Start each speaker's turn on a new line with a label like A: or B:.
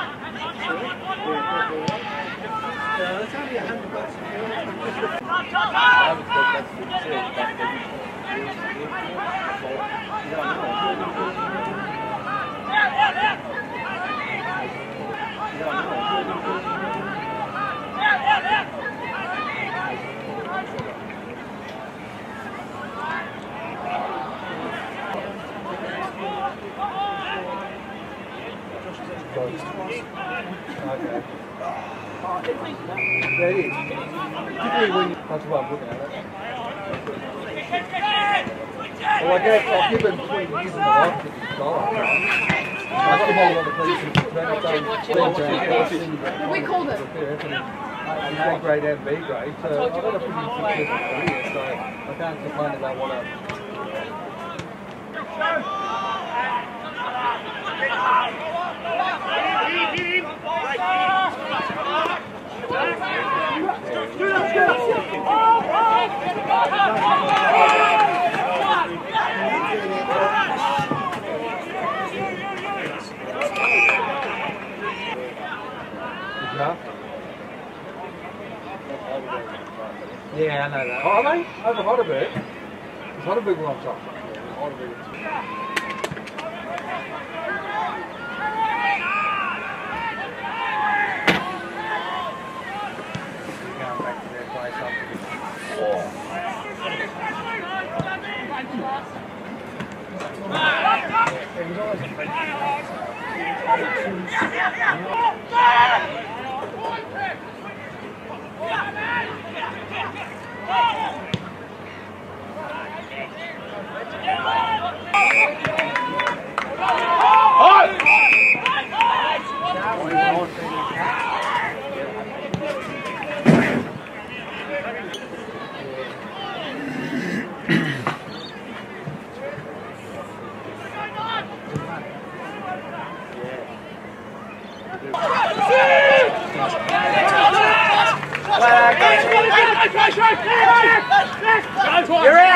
A: It's only $100 Okay. There it is. Particularly when that's what I'm looking at it. Well, I'll give him 20 years in the life to this dollar. I've got them all on the police and
B: we called it.
A: A grade and B grade, so I've got a pretty successful career, so I can't complain about what I've... Yeah, I know that. Oh, are they? Over Heidelberg? Is Heidelberg one on top? Yeah, Heidelberg. Going back to their place after this. It was always a You're in!